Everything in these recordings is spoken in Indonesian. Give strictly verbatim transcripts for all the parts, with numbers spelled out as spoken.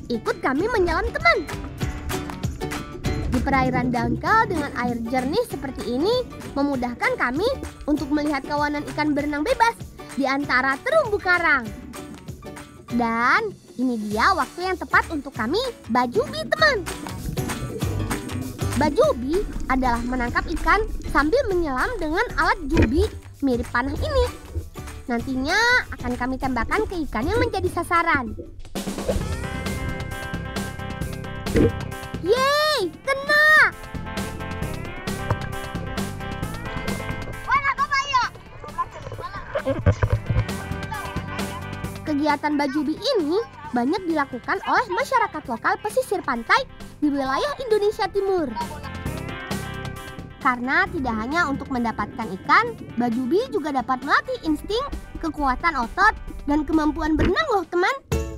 ikut kami menyelam teman. Di perairan dangkal dengan air jernih seperti ini memudahkan kami untuk melihat kawanan ikan berenang bebas di antara terumbu karang. Dan ini dia waktu yang tepat untuk kami bajubi teman. Bajubi adalah menangkap ikan sambil menyelam dengan alat jubi mirip panah ini. Nantinya akan kami tembakkan ke ikan yang menjadi sasaran. Yeay, kena! Kegiatan bajubi ini banyak dilakukan oleh masyarakat lokal pesisir pantai di wilayah Indonesia Timur. Karena tidak hanya untuk mendapatkan ikan, bajubi juga dapat melatih insting, kekuatan otot, dan kemampuan berenang loh teman.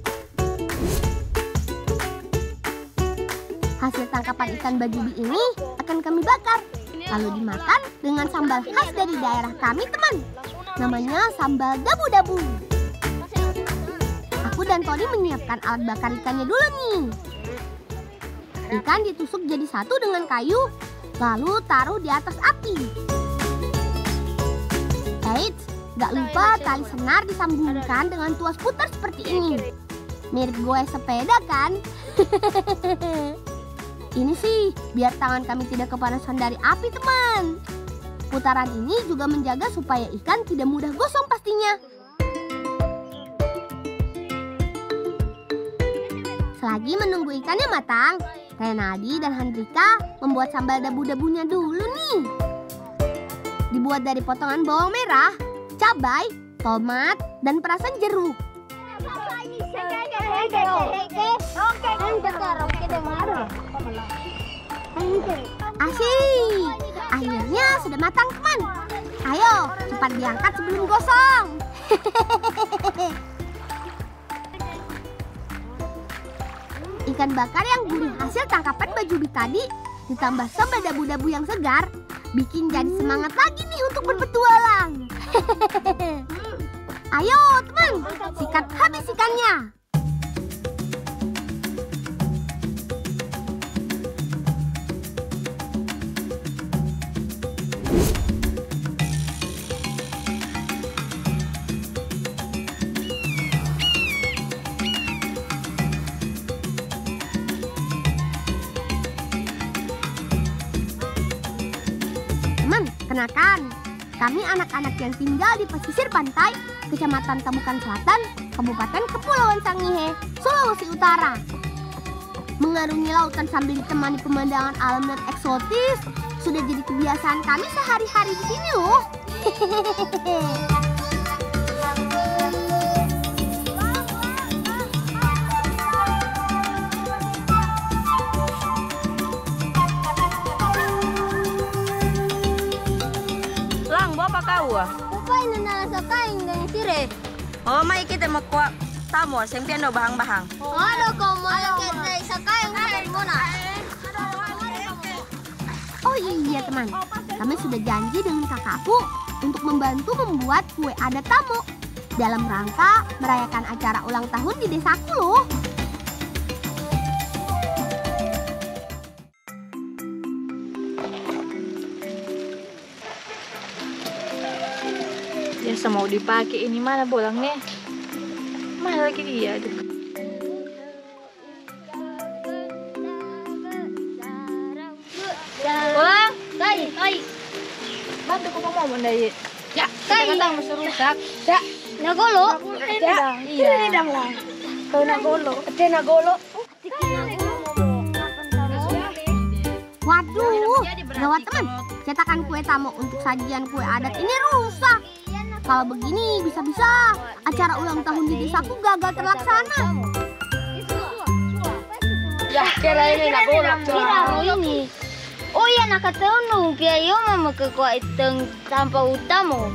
Hasil tangkapan ikan bajubi ini akan kami bakar, lalu dimakan dengan sambal khas dari daerah kami teman. Namanya sambal dabu-dabu. Aku dan Tony menyiapkan alat bakar ikannya dulu nih. Ikan ditusuk jadi satu dengan kayu, lalu taruh di atas api. Eits, gak lupa tali senar disambungkan dengan tuas putar seperti ini. Mirip gue sepeda kan? Ini sih biar tangan kami tidak kepanasan dari api teman. Putaran ini juga menjaga supaya ikan tidak mudah gosong pastinya. Selagi menunggu ikannya matang, Renaldi dan Handrika membuat sambal dabu-dabunya dulu nih. Dibuat dari potongan bawang merah, cabai, tomat, dan perasan jeruk. Asyik, akhirnya sudah matang teman. Ayo, cepat diangkat sebelum gosong. Ikan bakar yang gurih hasil tangkapan bajubi tadi ditambah sambal dabu-dabu yang segar bikin jadi semangat lagi nih untuk berpetualang. Ayo teman, sikat habis ikannya. Kenakan, kami anak-anak yang tinggal di pesisir pantai, Kecamatan Tamukan Selatan, Kabupaten Kepulauan Sangihe, Sulawesi Utara. Mengarungi lautan sambil ditemani pemandangan alam dan eksotis sudah jadi kebiasaan kami sehari-hari di sini loh. Upay na nalasakain ng sire. Oh, may kita makuha tamo, siyempre no bahang-bahang. Ano ko mo kita isakain ng muna. Oh iya teman, kami sudah janji dengan kakakku untuk membantu membuat kue adat tamu dalam rangka merayakan acara ulang tahun di desaku loh. Biasa mau dipakai ini mana bolangnya? Mana lagi dia? Aduh. Bolang, tay, tay. Bantu ko pa mo dari. Ya, tay. Kita masuk rusak. Ya, nagolo. Ya, iya. Ini dang lah. Kau nagolo, ate nagolo. Waduh, gawat teman. Cetakan kue tamu untuk sajian kue adat ini rusak. Kalau begini bisa-bisa acara ulang tahun di desaku gagal terlaksana. Ya, kira ini nagolo. Kira ini. Oh iya, nakatulong kaya yung mamakakuha itong tanpa utamo.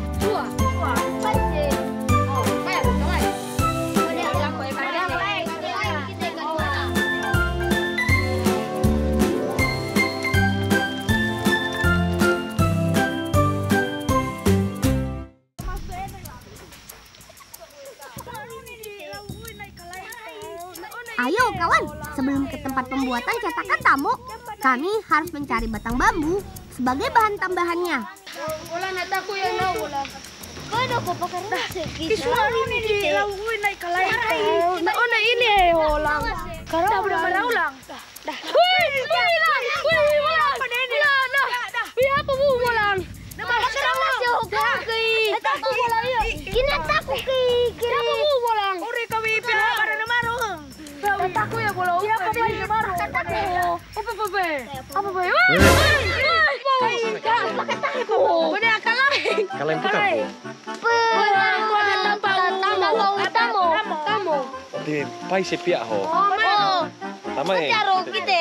Ayo kawan, sebelum ke tempat pembuatan cetakan tamu, kami harus mencari batang bambu sebagai bahan tambahannya. Wala na ta kuya na wala. Kado ko pa karon sa Kiswaro ni di lawuy na ikalay. Nauna ini eh holang. Karang udah maraulang. Dah. Uy, uy lang. Uy, wala pa din. Wala na. Uy, apa mo walang? Namasarang na siya ko kay. Natako ko lang yun. Kinatako kay. Apa mo walang? Uri kami pila para na marong. Natako ya bola. Ya pa ba na marong? Natako. Apa pa ba? Apa ba? Uy! Makatahe ko. Bani akalay. Kalahin po ka po. Tamo. Tamo. Di paisi pia ho. Oh. Tama eh. Caro kita.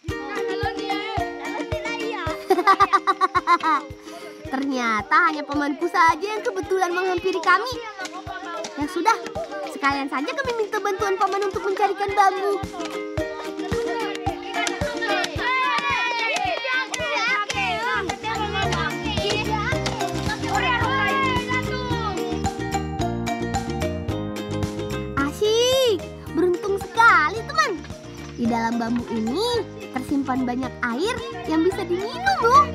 Ternyata hanya pamanku saja yang kebetulan menghampiri kami. Ya sudah, sekalian saja kami minta bantuan paman untuk mencarikan bambu. Asyik, beruntung sekali teman. Di dalam bambu ini tersimpan banyak air yang bisa diminum loh.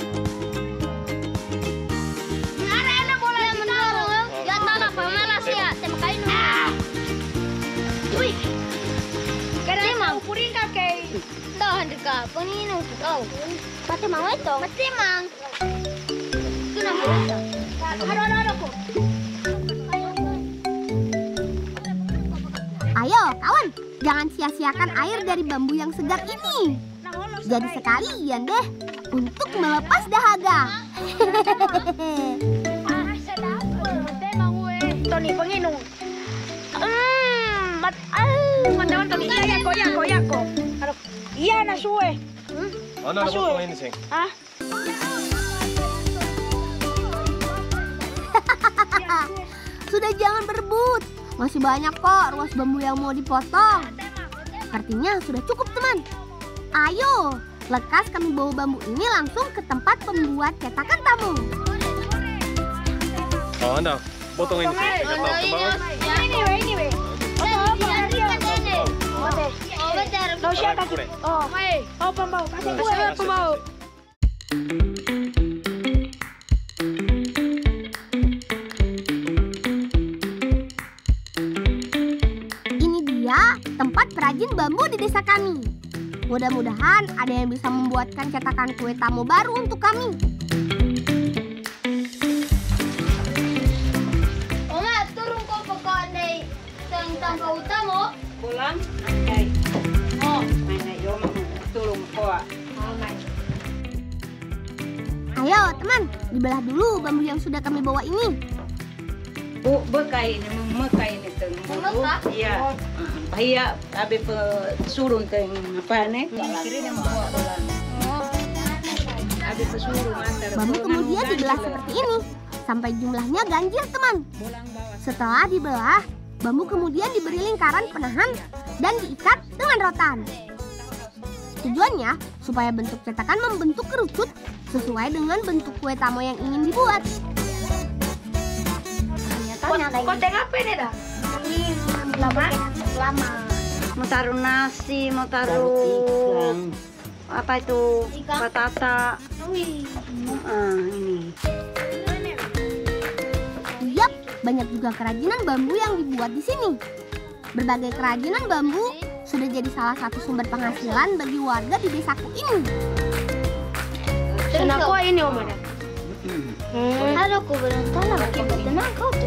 Ka, paninong kau. Pati mang ito. Pati mang. Ito na mo. Haro-haro ko. Ayo kawan, jangan sia-siakan air dari bambu yang segar ini. Jadi sekalian deh untuk melepas dahaga. Tony, panginong. Hmm, mat ah, mandawan Tony. Iya, yako, yako, yako. Iya, nasuwe. Ano na po ini sing? Ah? Sudah jangan berebut. Masih banyak kok ruas bambu yang mau dipotong. Sepertinya sudah cukup teman. Ayo, lekas kami bawa bambu ini langsung ke tempat pembuat cetakan tamu. Oh, anda potong ini sing. Ini we, ini we. Oh, siya kaki. Oh, may. Oh, pambaw. Kasi ko eh, pambaw. Ini dia tempat perajin bambu di desa kami. Mudah-mudahan ada yang bisa membuatkan cetakan kue tamu baru untuk kami. Oma, turun ko pagkaan na tang utamo. Pulang, okay. Oh, may nayo tulong ko. Ayo teman, dibelah dulu bambu yang sudah kami bawa ini. Bu, bekay ni memakay ni teng. Memeka? Iya. Bahaya abi pe surun teng apa ne? Kiri ni mo pulang. Abi pe surun antar. Bambu kemudian dibelah seperti ini sampai jumlahnya ganjil teman. Setelah dibelah, bambu kemudian diberi lingkaran penahan dan diikat dengan rotan. Tujuannya supaya bentuk cetakan membentuk kerucut sesuai dengan bentuk kue tamu yang ingin dibuat. Konten apa ini dah? Lama? Lama. Mau taruh nasi, mau taruh apa itu? Patata. Ah, ini. Yap, banyak juga kerajinan bambu yang dibuat di sini. Berbagai kerajinan bambu sudah jadi salah satu sumber penghasilan bagi warga di desaku ini. Tenang kau ini Om ada. Halo ko berantala kita tenang kau tuh.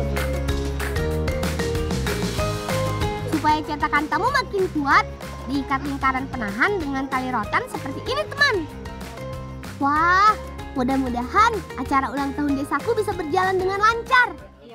Supaya cetakan tamu makin kuat, diikat lingkaran penahan dengan tali rotan seperti ini teman. Wah, mudah-mudahan acara ulang tahun desaku bisa berjalan dengan lancar.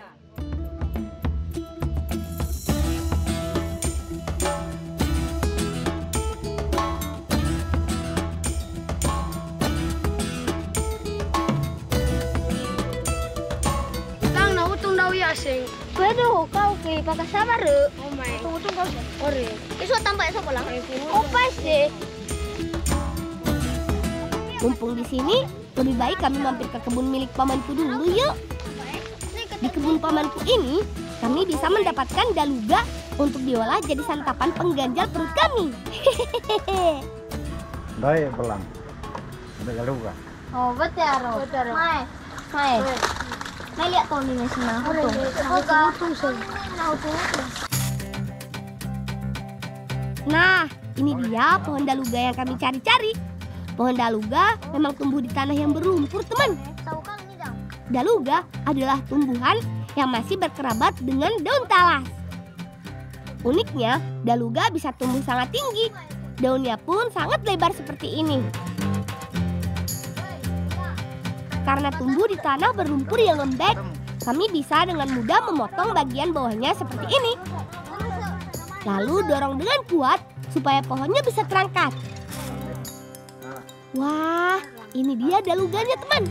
Lang na utong daw ya sing. Pwede ho kau kay pagkasama re. Oh my. Utong kau sing. Ore. Isu tambah isu pulang. Opa sih. Mumpung di sini, lebih baik kami mampir ke kebun milik pamanku dulu yuk. Di kebun pamanku ini, kami bisa mendapatkan daluga untuk diolah jadi santapan pengganjal perut kami. Baik, pelang. Ada galuga. Oh, betul aro. Mai. Mai. Mai lihat tuh di sini. Hutung. Nah, ini dia pohon daluga yang kami cari-cari. Pohon daluga memang tumbuh di tanah yang berlumpur, teman. Daluga adalah tumbuhan yang masih berkerabat dengan daun talas. Uniknya, daluga bisa tumbuh sangat tinggi. Daunnya pun sangat lebar seperti ini. Karena tumbuh di tanah berlumpur yang lembek, kami bisa dengan mudah memotong bagian bawahnya seperti ini. Lalu dorong dengan kuat supaya pohonnya bisa terangkat. Wah, ini dia daluganya, teman.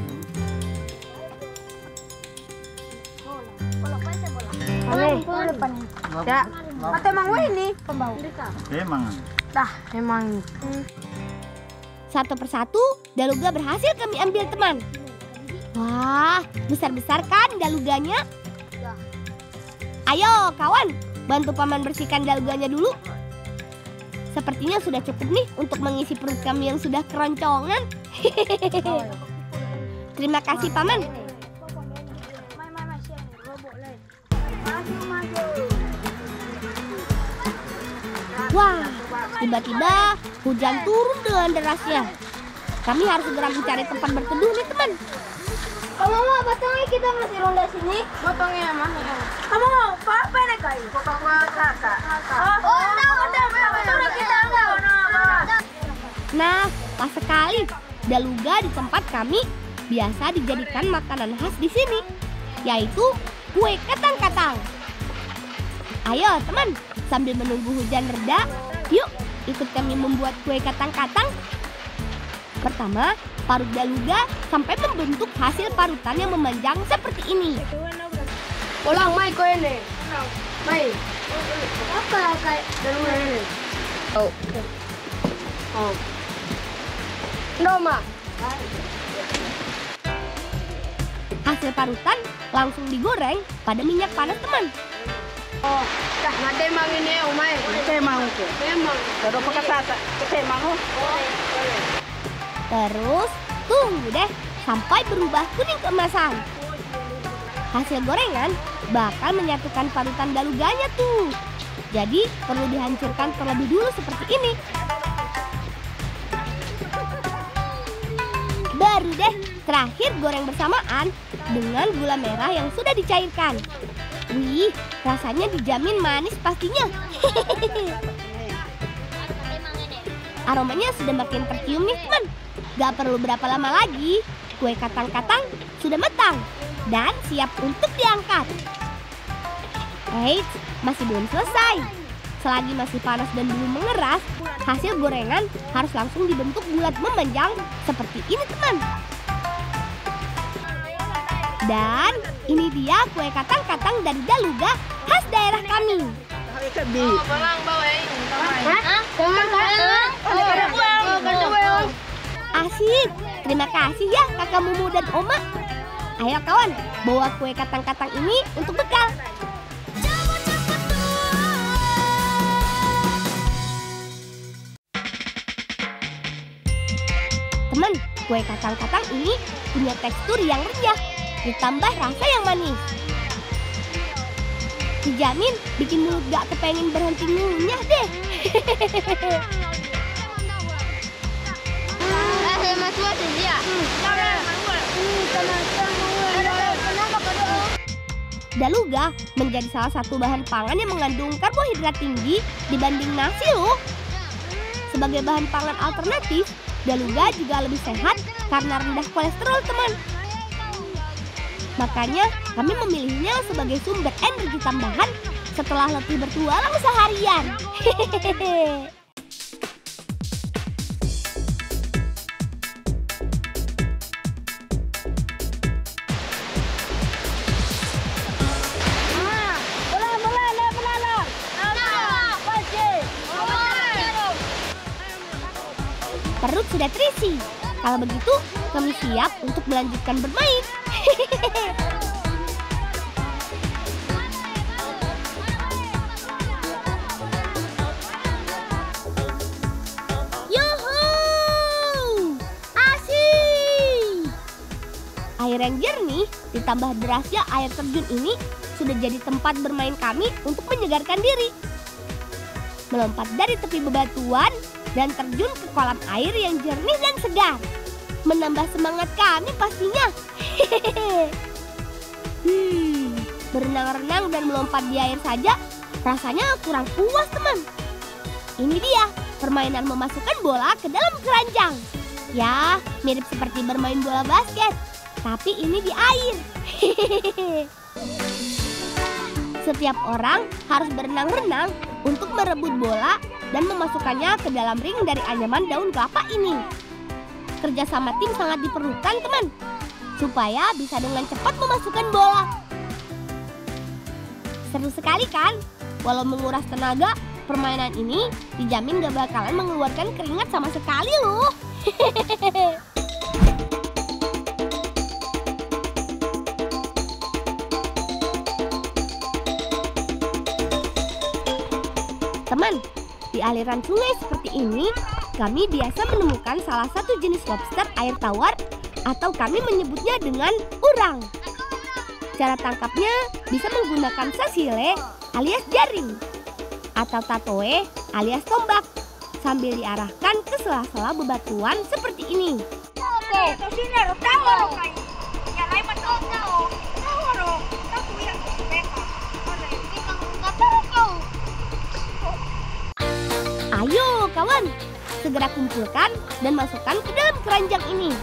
Ya, atau emang ini pembau. Emang. Dah, emang. Satu persatu, daluga berhasil kami ambil, teman. Wah, besar-besar kan daluganya? Ayo, kawan, bantu paman bersihkan daluganya dulu. Sepertinya sudah cukup nih untuk mengisi perut kami yang sudah keroncongan. Terima kasih, paman. Wah, tiba-tiba hujan turun dengan derasnya. Kami harus segera mencari tempat berteduh nih, teman. Kalau mau potongnya kita masih ronda sini. Potongnya mah. Kamu mau apa nih kayu? Potong kakak. Oh, udah, udah, udah kita enggak. Nah, pas sekali daluga di tempat kami biasa dijadikan makanan khas di sini, yaitu kue katang-katang. Ayo teman, sambil menunggu hujan reda, yuk ikut kami membuat kue katang-katang. Pertama, parut daluga sampai membentuk hasil parutan yang memanjang seperti ini. Ulang, Mai, kau ini. Mai. Apa kayak Daluga ini. Oh. Oh. Noma. Hasil parutan langsung digoreng pada minyak panas, teman. Oh, dah nade mang ini, Umay. Temang ko. Memang. Pero pagkasasa, temang ko. Terus tunggu deh sampai berubah kuning keemasan. Hasil gorengan bakal menyatukan parutan daluganya tuh. Jadi perlu dihancurkan terlebih dulu seperti ini. Baru deh terakhir goreng bersamaan dengan gula merah yang sudah dicairkan. Wih, rasanya dijamin manis pastinya. Aromanya sudah makin tercium nih, teman. Gak perlu berapa lama lagi, kue katang-katang sudah matang dan siap untuk diangkat. Eits, masih belum selesai. Selagi masih panas dan belum mengeras, hasil gorengan harus langsung dibentuk bulat memanjang seperti ini, teman. Dan ini dia kue katang-katang dari daluga khas daerah kami. Oh, balang bawa ini. Hah? Kamu Asik, terima kasih ya kakak Mumu dan Oma. Ayo kawan, bawa kue katang-katang ini untuk bekal. Teman, kue kacang-kacang ini punya tekstur yang renyah, ditambah rasa yang manis. Dijamin bikin mulut gak kepengen berhenti ngunyah deh. Daluga menjadi salah satu bahan pangan yang mengandung karbohidrat tinggi dibanding nasi loh. Sebagai bahan pangan alternatif, daluga juga lebih sehat karena rendah kolesterol, teman. Makanya kami memilihnya sebagai sumber energi tambahan setelah letih bertualang seharian. Hehehe. Perut sudah terisi. Kalau begitu, kami siap untuk melanjutkan bermain. Air yang jernih ditambah derasnya air terjun ini sudah jadi tempat bermain kami untuk menyegarkan diri. Melompat dari tepi bebatuan dan terjun ke kolam air yang jernih dan segar. Menambah semangat kami pastinya. hmm, berenang-renang dan melompat di air saja rasanya kurang puas, teman. Ini dia permainan memasukkan bola ke dalam keranjang. Ya, mirip seperti bermain bola basket, tapi ini di air. Setiap orang harus berenang-renang untuk merebut bola dan memasukkannya ke dalam ring dari anyaman daun kelapa ini. Kerjasama tim sangat diperlukan, teman, supaya bisa dengan cepat memasukkan bola. Seru sekali kan? Walau menguras tenaga, permainan ini dijamin gak bakalan mengeluarkan keringat sama sekali loh. Teman, di aliran sungai seperti ini, kami biasa menemukan salah satu jenis lobster air tawar atau kami menyebutnya dengan urang. Cara tangkapnya bisa menggunakan sasile alias jaring atau tatoe alias tombak sambil diarahkan ke sela-sela bebatuan seperti ini. Ayo kawan, segera kumpulkan dan masukkan ke dalam keranjang ini.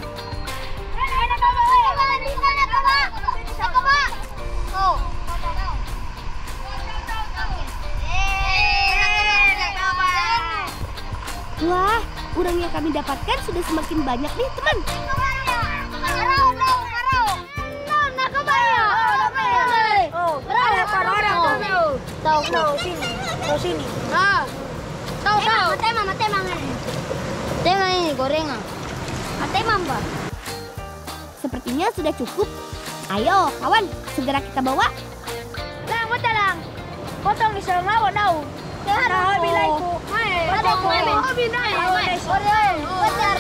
Wah, urang yang kami dapatkan sudah semakin banyak nih, teman. Tahu, tahu sini, tahu sini. Ah, tahu tahu. Mate mama, mate mama. Tengah ini gorengan. Mate mama. Sepertinya sudah cukup. Ayo, kawan, segera kita bawa. Lang, mata lang. Potong di sarang lawan daw. Nah, bilay ko. Potong ko. Oh, binay. Ore, benar.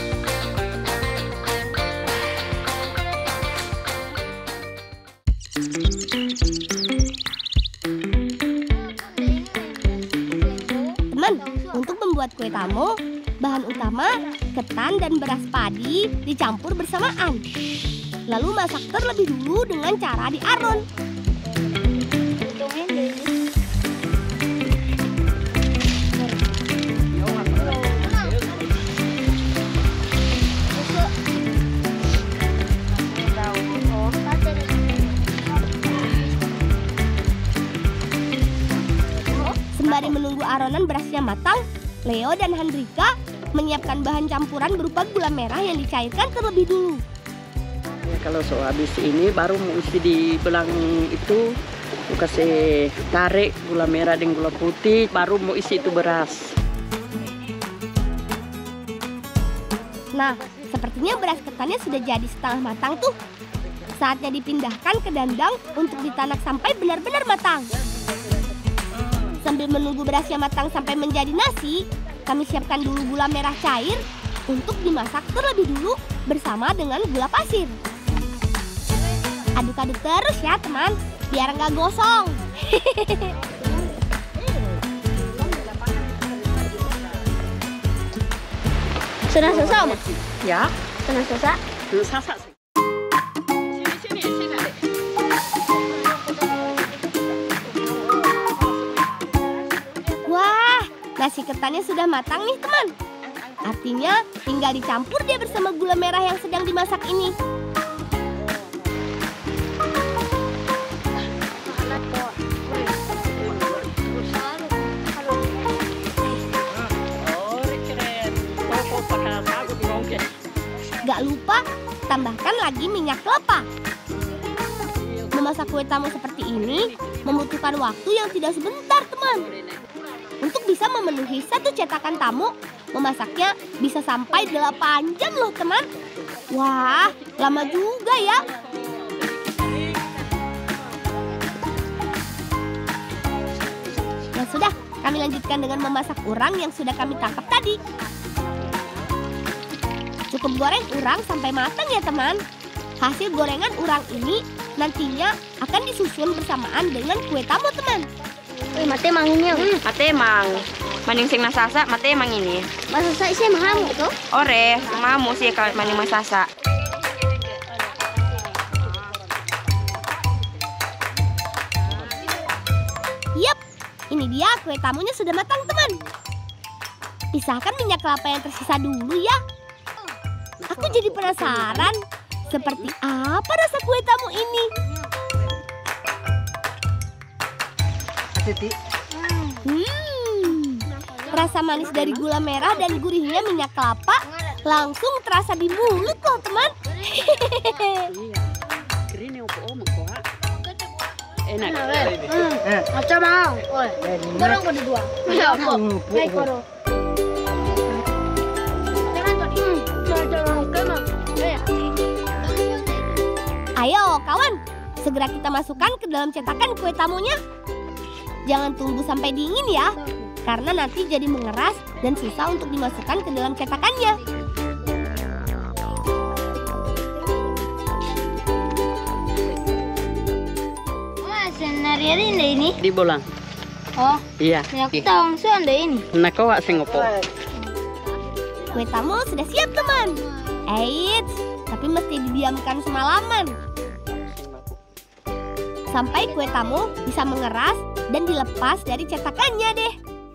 Teman, untuk membuat kue tamo, bahan utama ketan dan beras padi dicampur bersamaan. Lalu masak terlebih dulu dengan cara diaron. Sembari menunggu aronan berasnya matang, Leo dan Handrika menyiapkan bahan campuran berupa gula merah yang dicairkan terlebih dulu. Ya, kalau so habis ini baru mau isi di belang itu, kasih tarik gula merah dan gula putih, baru mau isi itu beras. Nah, sepertinya beras ketannya sudah jadi setengah matang tuh. Saatnya dipindahkan ke dandang untuk ditanak sampai benar-benar matang. Sambil menunggu berasnya matang sampai menjadi nasi, kami siapkan dulu gula merah cair untuk dimasak terlebih dulu bersama dengan gula pasir. Aduk-aduk terus ya teman, biar nggak gosong. Sudah selesai, Om? Ya, Sudah selesai? belum sasak sih. Sini, sini, sini, Dek. Wah, nasi ketannya sudah matang nih teman. Artinya tinggal dicampur dia bersama gula merah yang sedang dimasak ini. Gak lupa tambahkan lagi minyak kelapa. Memasak kue tamo seperti ini membutuhkan waktu yang tidak sebentar teman. Untuk bisa memenuhi satu cetakan tamu, memasaknya bisa sampai delapan jam loh teman. Wah, lama juga ya. Ya sudah, kami lanjutkan dengan memasak urang yang sudah kami tangkap tadi. Cukup goreng urang sampai matang ya teman. Hasil gorengan urang ini nantinya akan disusun bersamaan dengan kue tamu, teman. Wih, mate manginnya. Hmm, mate mang. Maning sing nasasa, mate mang ini. Masa saya sih mahamu tuh. Ore, mamu sih kalau maning masasa. Yap, ini dia kue tamunya sudah matang, teman. Pisahkan minyak kelapa yang tersisa dulu ya. Aku jadi penasaran, seperti apa rasa kue tamu ini? Hmm, rasa manis dari gula merah dan gurihnya minyak kelapa langsung terasa di mulut loh, teman. Enak. Macam mau. Oi, dorong ke dua. Ya, apa? Naik koro. Ayo kawan, segera kita masukkan ke dalam cetakan kue tamunya. Jangan tunggu sampai dingin ya, karena nanti jadi mengeras dan susah untuk dimasukkan ke dalam cetakannya. Wah, senari ini. Di bolang. Oh, Iya. aku tahu langsung ada ini. Nak kau sing opo? Kue tamu sudah siap, teman. Eits, tapi mesti didiamkan semalaman sampai kue tamu bisa mengeras dan dilepas dari cetakannya deh.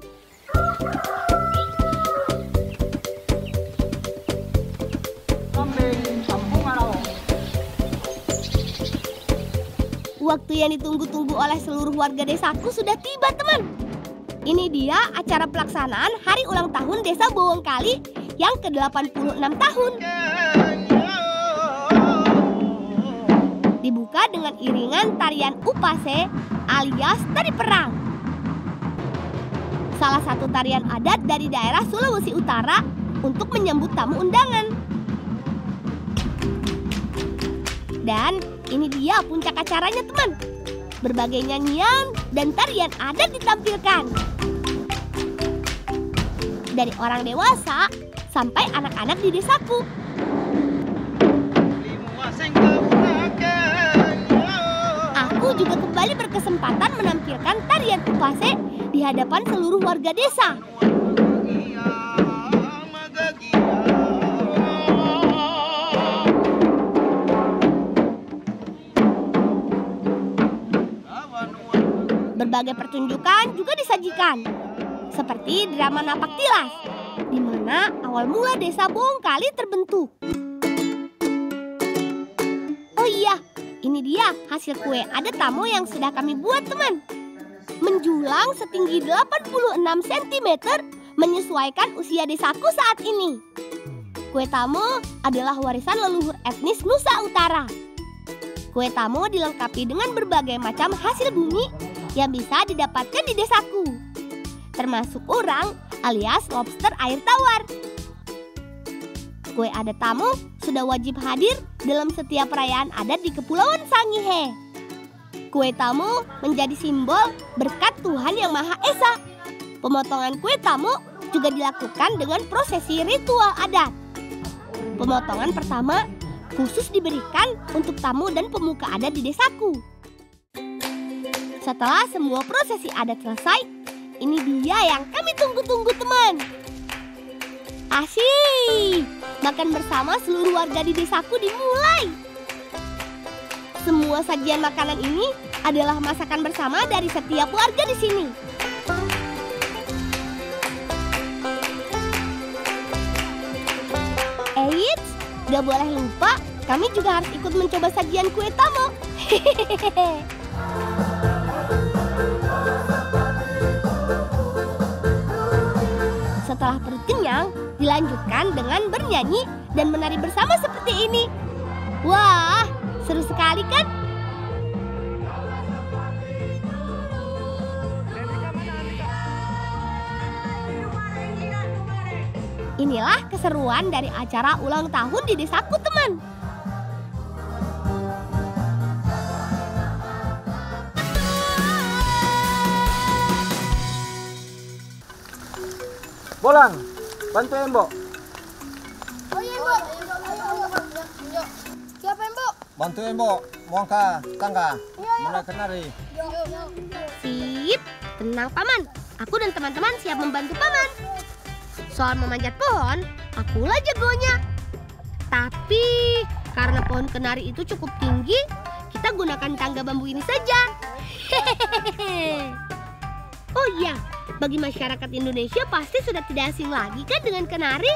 Waktu yang ditunggu-tunggu oleh seluruh warga desaku sudah tiba, teman. Ini dia acara pelaksanaan hari ulang tahun Desa Bowongkali yang ke delapan puluh enam tahun. Dibuka dengan iringan tarian upase alias tari perang. Salah satu tarian adat dari daerah Sulawesi Utara untuk menyambut tamu undangan. Dan ini dia puncak acaranya, teman. Berbagai nyanyian dan tarian adat ditampilkan. Dari orang dewasa sampai anak-anak di desaku. Aku juga kembali berkesempatan menampilkan tarian upase di hadapan seluruh warga desa. Berbagai pertunjukan juga disajikan, seperti drama Napak Tilas, di mana awal mula Desa Bowongkali terbentuk. Oh iya, ini dia hasil kue adat tamu yang sudah kami buat, teman. Menjulang setinggi delapan puluh enam sentimeter menyesuaikan usia desaku saat ini. Kue tamu adalah warisan leluhur etnis Nusa Utara. Kue tamu dilengkapi dengan berbagai macam hasil bumi yang bisa didapatkan di desaku, termasuk urang alias lobster air tawar. Kue adat tamu sudah wajib hadir dalam setiap perayaan adat di Kepulauan Sangihe. Kue tamu menjadi simbol berkat Tuhan Yang Maha Esa. Pemotongan kue tamu juga dilakukan dengan prosesi ritual adat. Pemotongan pertama khusus diberikan untuk tamu dan pemuka adat di desaku. Setelah semua prosesi adat selesai, ini dia yang kami tunggu-tunggu, teman. Asyik! Makan bersama seluruh warga di desaku dimulai. Semua sajian makanan ini adalah masakan bersama dari setiap warga di sini. Eits, gak boleh lupa, kami juga harus ikut mencoba sajian kue tamu. Hehehe. Setelah perut kenyang, dilanjutkan dengan bernyanyi dan menari bersama seperti ini. Wah, seru sekali kan? Inilah keseruan dari acara ulang tahun di desaku, teman. Bolang, bantu Mbok. Oh iya, Mbok. Siapa, Mbok? bantuin Bu, mau angkat tangga, mulai kenari. Sip, tenang Paman. Aku dan teman-teman siap membantu Paman. Soal memanjat pohon, akulah jagonya. Tapi karena pohon kenari itu cukup tinggi, kita gunakan tangga bambu ini saja. Hehehe. Oh iya, bagi masyarakat Indonesia pasti sudah tidak asing lagi kan dengan kenari?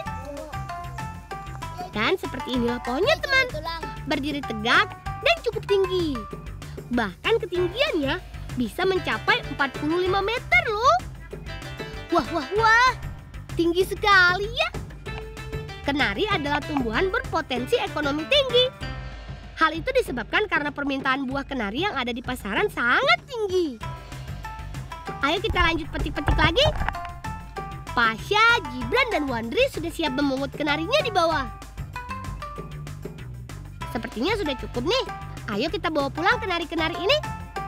Dan seperti inilah pohonnya teman, berdiri tegak dan cukup tinggi. Bahkan ketinggiannya bisa mencapai empat puluh lima meter loh. Wah, wah, wah, tinggi sekali ya. Kenari adalah tumbuhan berpotensi ekonomi tinggi. Hal itu disebabkan karena permintaan buah kenari yang ada di pasaran sangat tinggi. Ayo kita lanjut petik-petik lagi. Pasha, Gibran, dan Wandri sudah siap memungut kenarinya di bawah. Sepertinya sudah cukup nih. Ayo kita bawa pulang kenari-kenari ini.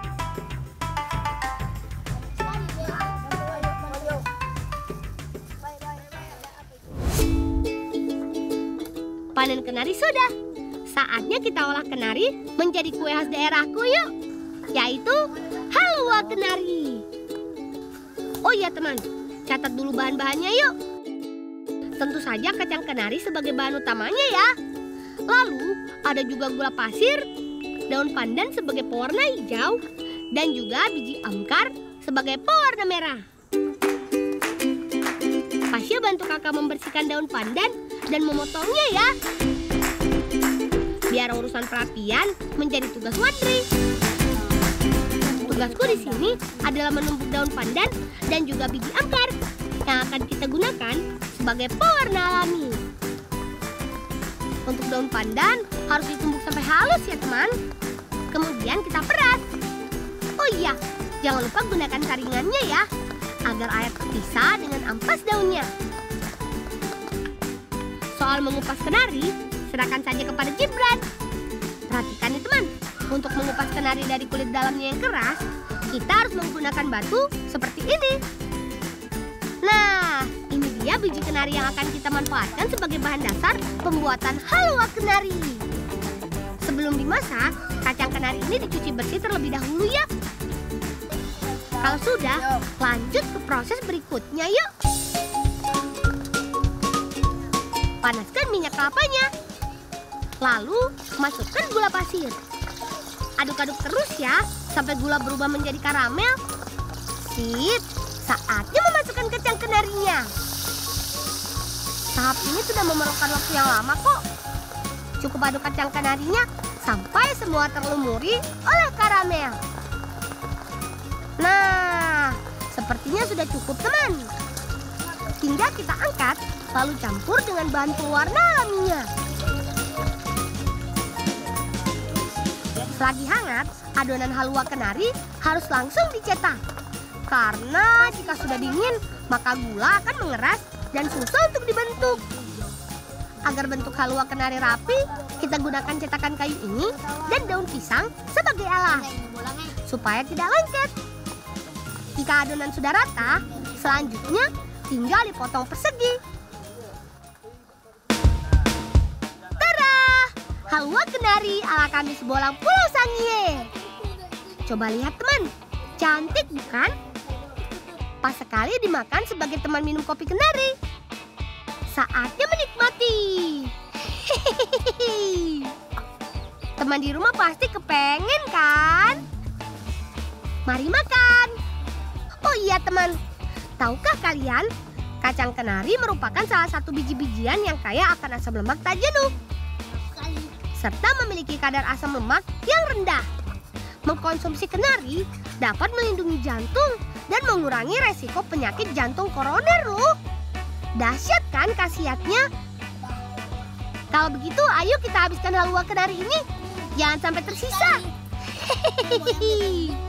Panen kenari sudah. Saatnya kita olah kenari menjadi kue khas daerahku yuk. Yaitu halua kenari. Oh iya teman, catat dulu bahan-bahannya yuk. Tentu saja kacang kenari sebagai bahan utamanya ya. Lalu ada juga gula pasir, daun pandan sebagai pewarna hijau, dan juga biji angkar sebagai pewarna merah. Pasha bantu kakak membersihkan daun pandan dan memotongnya ya. Biar urusan perapian menjadi tugas Wandri. Tugasku di sini adalah menumbuk daun pandan dan juga biji angkar yang akan kita gunakan sebagai pewarna alami. Untuk daun pandan harus ditumbuk sampai halus ya teman. Kemudian kita peras. Oh iya, jangan lupa gunakan saringannya ya, agar air terpisah dengan ampas daunnya. Soal mengupas kenari, serahkan saja kepada Gibran. Perhatikan nih teman, untuk mengupas kenari dari kulit dalamnya yang keras, kita harus menggunakan batu seperti ini. Nah, ini dia biji kenari yang akan kita manfaatkan sebagai bahan dasar pembuatan halua kenari. Sebelum dimasak, kacang kenari ini dicuci bersih terlebih dahulu ya. Kalau sudah, lanjut ke proses berikutnya yuk. Panaskan minyak kelapanya. Lalu, masukkan gula pasir. Aduk-aduk terus ya, sampai gula berubah menjadi karamel. Sip, saatnya memasukkan kacang kenarinya. Tahap ini sudah memerlukan waktu yang lama kok. Cukup aduk kacang kenarinya sampai semua terlumuri oleh karamel. Nah, sepertinya sudah cukup teman. Tinggal kita angkat, lalu campur dengan bahan pewarna alaminya. Selagi hangat, adonan halua kenari harus langsung dicetak. Karena jika sudah dingin, maka gula akan mengeras dan susah untuk dibentuk. Agar bentuk halua kenari rapi, kita gunakan cetakan kayu ini dan daun pisang sebagai alas, supaya tidak lengket. Jika adonan sudah rata, selanjutnya tinggal dipotong persegi. Halua kenari ala kami Sebolang Pulau Sangihe. Coba lihat teman, cantik bukan? Pas sekali dimakan sebagai teman minum kopi kenari. Saatnya menikmati. Hehehe. Teman di rumah pasti kepengen kan? Mari makan. Oh iya teman, tahukah kalian kacang kenari merupakan salah satu biji-bijian yang kaya akan asam lemak tak jenuh, serta memiliki kadar asam lemak yang rendah. Mengkonsumsi kenari dapat melindungi jantung dan mengurangi resiko penyakit jantung koroner loh. Dahsyat kan khasiatnya? Kalau begitu ayo kita habiskan halua kenari ini. Jangan sampai tersisa. Hehehe.